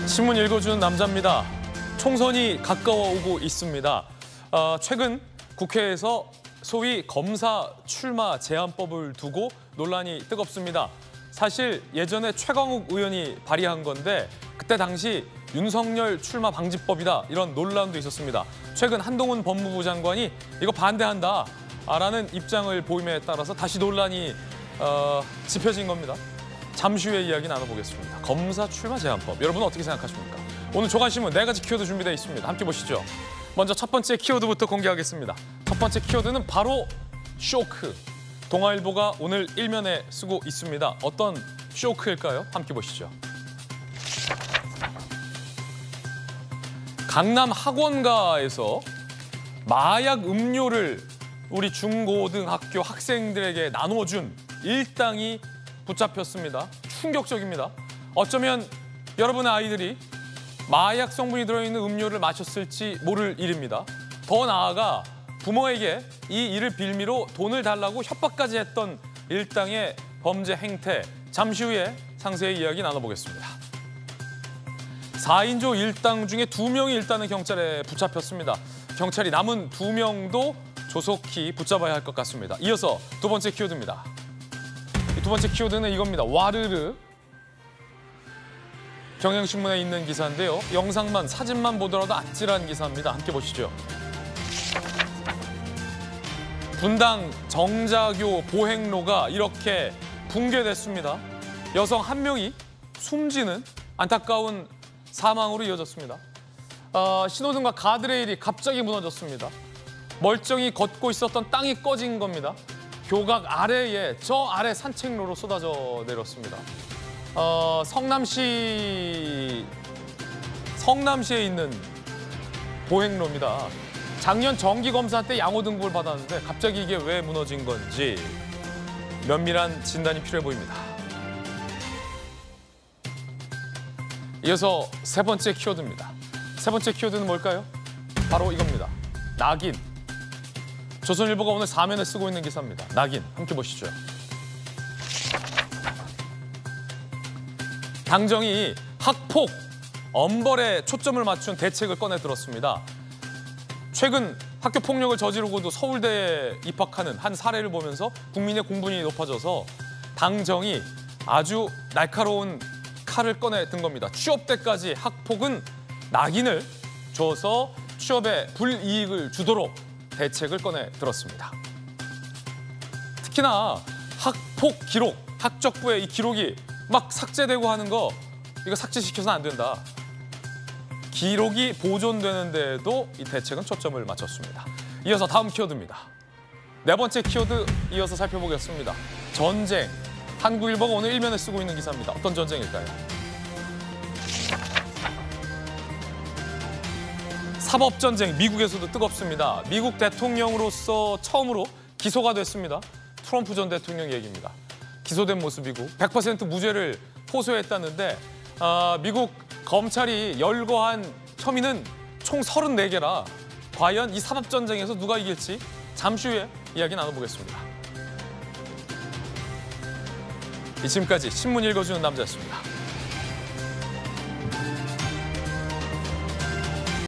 신문 읽어주는 남자입니다. 총선이 가까워 오고 있습니다. 최근 국회에서 소위 검사 출마 제한법을 두고 논란이 뜨겁습니다. 사실 예전에 최광욱 의원이 발의한 건데 그때 당시 윤석열 출마 방지법이다 이런 논란도 있었습니다. 최근 한동훈 법무부 장관이 이거 반대한다 라는 입장을 보임에 따라서 다시 논란이 짚혀진 겁니다. 잠시 후에 이야기 나눠보겠습니다. 검사 출마 제한법, 여러분은 어떻게 생각하십니까? 오늘 조간신문 4가지 키워드 준비되어 있습니다. 함께 보시죠. 먼저 첫 번째 키워드부터 공개하겠습니다. 첫 번째 키워드는 바로 쇼크. 동아일보가 오늘 일면에 쓰고 있습니다. 어떤 쇼크일까요? 함께 보시죠. 강남 학원가에서 마약 음료를 우리 중고등학교 학생들에게 나눠준 일당이 붙잡혔습니다. 충격적입니다. 어쩌면 여러분의 아이들이 마약 성분이 들어있는 음료를 마셨을지 모를 일입니다. 더 나아가 부모에게 이 일을 빌미로 돈을 달라고 협박까지 했던 일당의 범죄 행태, 잠시 후에 상세히 이야기 나눠보겠습니다. 4인조 일당 중에 2명이 일단은 경찰에 붙잡혔습니다. 경찰이 남은 2명도 조속히 붙잡아야 할 것 같습니다. 이어서 두 번째 키워드입니다. 두 번째 키워드는 이겁니다. 와르르. 경향신문에 있는 기사인데요. 영상만, 사진만 보더라도 아찔한 기사입니다. 함께 보시죠. 분당 정자교 보행로가 이렇게 붕괴됐습니다. 여성 한 명이 숨지는 안타까운 사망으로 이어졌습니다. 신호등과 가드레일이 갑자기 무너졌습니다. 멀쩡히 걷고 있었던 땅이 꺼진 겁니다. 교각 아래에 저 아래 산책로로 쏟아져 내렸습니다. 성남시에 있는 보행로입니다. 작년 정기검사 때 양호등급을 받았는데 갑자기 이게 왜 무너진 건지 면밀한 진단이 필요해 보입니다. 이어서 세 번째 키워드입니다. 세 번째 키워드는 뭘까요? 바로 이겁니다. 낙인. 조선일보가 오늘 4면에 쓰고 있는 기사입니다. 낙인, 함께 보시죠. 당정이 학폭, 엄벌에 초점을 맞춘 대책을 꺼내 들었습니다. 최근 학교 폭력을 저지르고도 서울대에 입학하는 한 사례를 보면서 국민의 공분이 높아져서 당정이 아주 날카로운 칼을 꺼내 든 겁니다. 취업 때까지 학폭은 낙인을 줘서 취업에 불이익을 주도록 대책을 꺼내 들었습니다. 특히나 학폭 기록, 학적부에 이 기록이 막 삭제되고 하는 거 이거 삭제시켜서는 안 된다. 기록이 보존되는 데에도 이 대책은 초점을 맞췄습니다. 이어서 다음 키워드입니다. 네 번째 키워드 이어서 살펴보겠습니다. 전쟁. 한국일보가 오늘 일면에 쓰고 있는 기사입니다. 어떤 전쟁일까요? 사법전쟁, 미국에서도 뜨겁습니다. 미국 대통령으로서 처음으로 기소가 됐습니다. 트럼프 전 대통령 얘기입니다. 기소된 모습이고 100% 무죄를 호소했다는데 미국 검찰이 열거한 혐의는 총 34개라 과연 이 사법전쟁에서 누가 이길지 잠시 후에 이야기 나눠보겠습니다. 지금까지 신문 읽어주는 남자였습니다.